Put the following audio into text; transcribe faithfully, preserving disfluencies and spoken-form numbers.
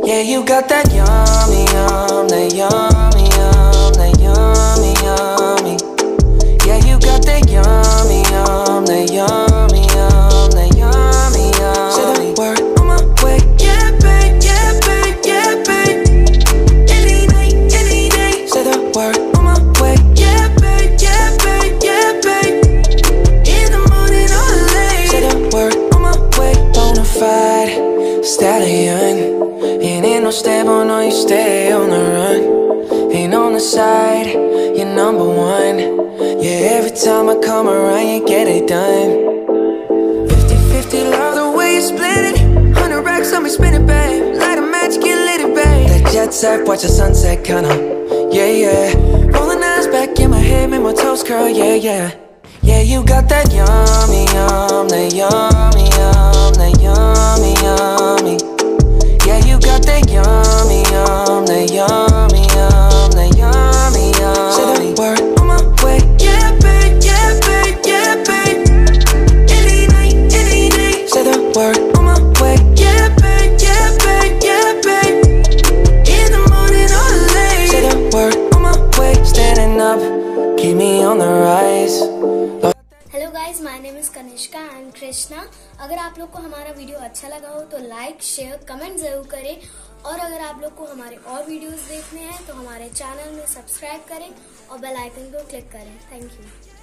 Yeah, you got that yummy, yum, that yummy, yum, that yummy, yummy. Yeah, you got that yummy, yum, that yummy, yum, that yummy, yummy. Say the word on my way. Yeah, babe, yeah, babe, yeah, babe. Any night, any day. Say the word on my way. Yeah, babe, yeah, babe, yeah, babe. In the morning or late. Say the word on my way. Bonafide stallion. Ain't no stable, no, you stay on the run. Ain't on the side, you're number one. Yeah, every time I come around, you get it done. Fifty fifty, love the way you split it. Hundred racks on me, spin it, babe. Light a match, get lit, it, babe. That jet set, watch the sunset, kinda. Yeah, yeah. Rolling eyes back in my head, make my toes curl, yeah, yeah. Yeah, you got that yummy, yum, that yummy, yum, that yummy, yummy. Yeah, you got that yummy, yum, that yummy, yum, that yummy, yummy. Say the word on my way. Yeah, babe, yeah, babe, yeah, babe. Any night, any day. Say the word on my way. Yeah, babe, yeah, babe, yeah, babe. In the morning or late. Say the word on my way. Standing up, keep me on the rise. Hello guys, my name is Kanishka and Krishna. अगर आप लोग को हमारा video अच्छा लगा हो तो like share comment जरूर करें, और अगर आप लोग को हमारे और वीडियोस देखने हैं तो हमारे चैनल में सब्सक्राइब करें और बेल आइकन को क्लिक करें। Thank you.